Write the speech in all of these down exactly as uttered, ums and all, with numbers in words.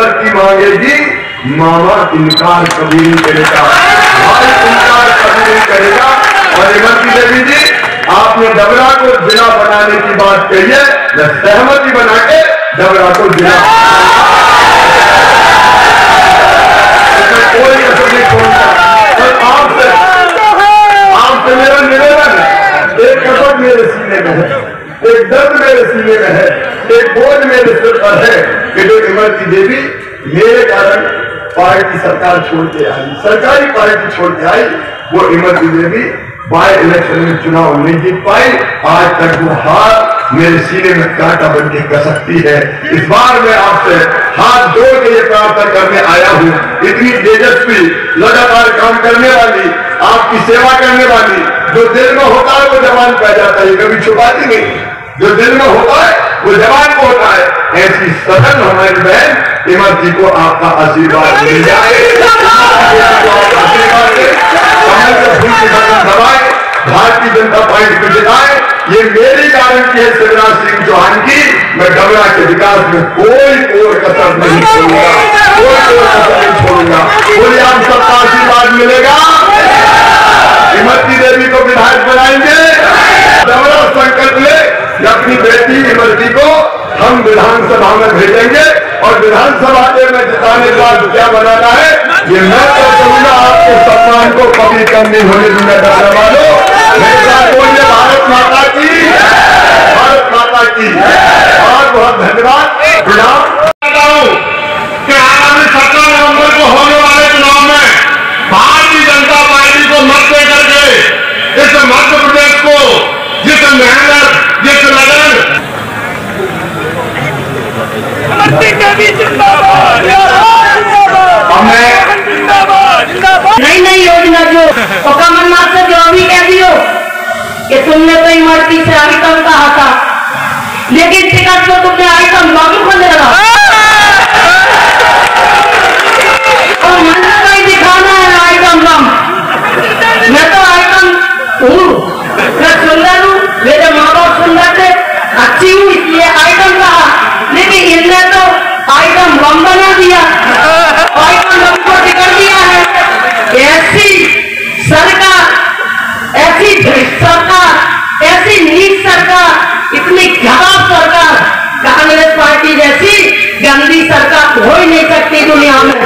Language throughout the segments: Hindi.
इमरती मांगेगी, मामा इनकार कभी नहीं करेगा, भाई इनकार कभी नहीं करेगा। और इमरती देवी जी, आपने डबरा को जिला बनाने की बात कही है, मैं सहमति बना के डबरा को जिला, कोई कसर नहीं छोड़ता। और आपसे आपसे मेरा निवेदन है, एक कसर मेरे सीने में है, एक दर्द मेरे सीने में है, एक बोझ मेरे सिर पर है कि जो इमरती देवी मेरे कारण पार्टी सरकार छोड़ के आई, सरकारी पार्टी छोड़ के आई, वो इमरती देवी बाय इलेक्शन में चुनाव नहीं जीत पाई। आज तक वो हार मेरे सीने में कांटा बन के कसकती है। इस बार मैं आपसे हाथ जोड़ के ये प्रार्थना करने आया हूँ, इतनी तेजस्वी लगातार काम करने वाली, आपकी सेवा करने वाली, जो दिल में होता है वो जवान पै जाता है, कभी छुपाती नहीं, जो दिल में होता है वो जवान को होता है। ऐसी सदन हमारी बहन इमरती को आपका आशीर्वाद मिल जाए, आशीर्वाद दे, दबाए, भारतीय जनता पार्टी को जिताए। ये मेरी गारंटी है शिवराज सिंह चौहान की, मैं डबरा के विकास में कोई और कसर नहीं छोड़ूंगा, कोई और कसर नहीं छोड़ूंगा। बोलिए आप सबका आशीर्वाद मिलेगा, इमरती देवी को विधायक बनाएंगे। डबरा संकल्प ले, अपनी बेटी इमरती को हम विधानसभा में भेजेंगे और विधानसभा में जिताने के बाद क्या बनाना है ये मैं तो कहूँगा। आपके सम्मान को कभी कम नहीं होने दूंगा। डबरा वालों, मेरा बोलिए भारत माता की, भारत माता की। बहुत बहुत धन्यवाद। कि आगामी सत्रह नवंबर को होने वाले चुनाव में भारतीय जनता पार्टी को मत दे करके इस मध्य प्रदेश को जिस मेहनत, जिस लगन, नई नई योजना जो तो कमलनाथ से जो अभी कह दियो कि तुमने तो इमरती से आइटम कहा था, लेकिन टिकट तो तुमने आइटम बम को ले रहा और मन को ही दिखाना है आइटम बम। मैं तो आइटम हूँ, मैं सुंदर हूँ, मेरे माँ बाप सुंदर थे, अच्छी हूँ इसलिए आइटम कहा, लेकिन इनने तो आइटम बम बना दिया, आइटम बम को टिकट दिया है। ऐसी सरकार, ऐसी भ्रष्ट सरकार, ऐसी नीच सरकार, इतनी खराब सरकार, कांग्रेस पार्टी जैसी गंदी सरकार हो ही नहीं सकती दुनिया में।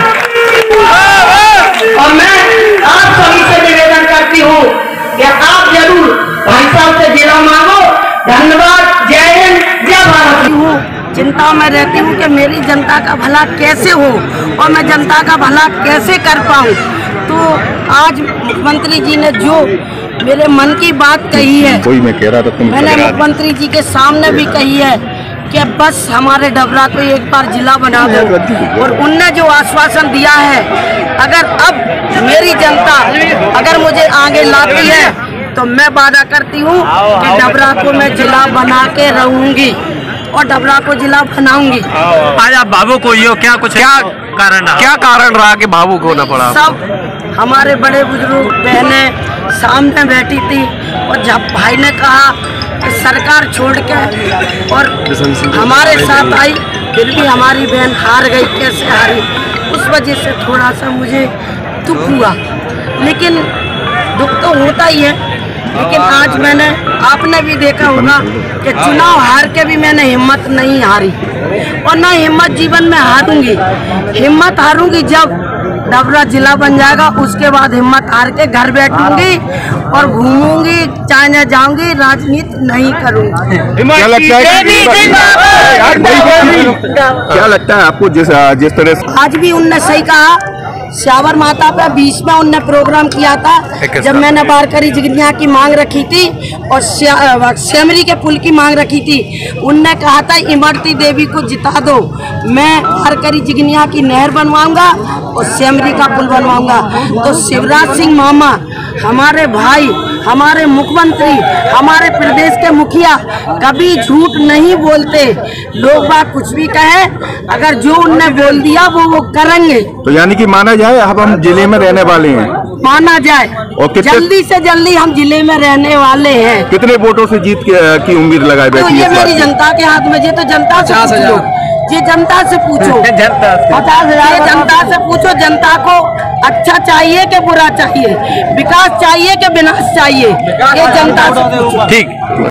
और मैं आप सभी से निवेदन करती हूँ कि आप जरूर भाई साहब से जिला मांगो। धन्यवाद, जय हिंद, जय भारत। चिंता में रहती हूँ कि मेरी जनता का भला कैसे हो और मैं जनता का भला कैसे कर पाऊँ। तो आज मुख्यमंत्री जी ने जो मेरे मन की बात कही है, कोई मैं कह रहा था तुम मैंने मुख्यमंत्री जी के सामने भी कही है कि बस हमारे डबरा को एक बार जिला बना दो। और उनने जो आश्वासन दिया है, अगर अब मेरी जनता अगर मुझे आगे लाती है तो मैं वादा करती हूँ कि डबरा को मैं जिला बना के रहूंगी और डबरा को जिला बनाऊंगी। आज आप भावुक हुई हो, क्या कुछ क्या कारण क्या कारण रहा कि भावुक होना पड़ा? सब हमारे बड़े बुजुर्ग बहनें सामने बैठी थी और जब भाई ने कहा कि सरकार छोड़ के और हमारे साथ आई, फिर भी हमारी बहन हार गई। कैसे हारी, उस वजह से थोड़ा सा मुझे दुख हुआ, लेकिन दुख तो होता ही है। लेकिन आज मैंने, आपने भी देखा होगा कि चुनाव हार के भी मैंने हिम्मत नहीं हारी और ना हिम्मत जीवन में हारूंगी। हिम्मत हारूंगी जब डबरा जिला बन जाएगा, उसके बाद हिम्मत हार के घर बैठूंगी और घूमूंगी, चाइना जाऊंगी, राजनीति नहीं करूंगी। क्या लगता है क्या लगता है आपको जिस जिस तरह से आज भी उनने सही कहा, श्यावर माता पे बीच में उनने प्रोग्राम किया था जब मैंने बारकरी जिगनिया की मांग रखी थी और सेमरी के पुल की मांग रखी थी। उनने कहा था इमरती देवी को जिता दो, मैं बारकरी जिगनिया की नहर बनवाऊंगा और सेमरी का पुल बनवाऊंगा। तो शिवराज सिंह मामा, हमारे भाई, हमारे मुख्यमंत्री, हमारे प्रदेश के मुखिया कभी झूठ नहीं बोलते। लोग बात कुछ भी कहे, अगर जो उनने बोल दिया वो वो करेंगे। तो यानी कि माना जाए अब हम जिले में रहने वाले हैं, माना जाए और जल्दी से जल्दी हम जिले में रहने वाले हैं। कितने वोटों से जीत की, की उम्मीद लगाई बैठी तो ये है? मेरी जनता के हाथ में, ये तो जनता से पूछ लो, ये जनता से पूछो, पचास हजार जनता से पूछो। जनता को अच्छा चाहिए कि बुरा चाहिए, विकास चाहिए कि विनाश चाहिए, ये जनता से पूछो। ठीक।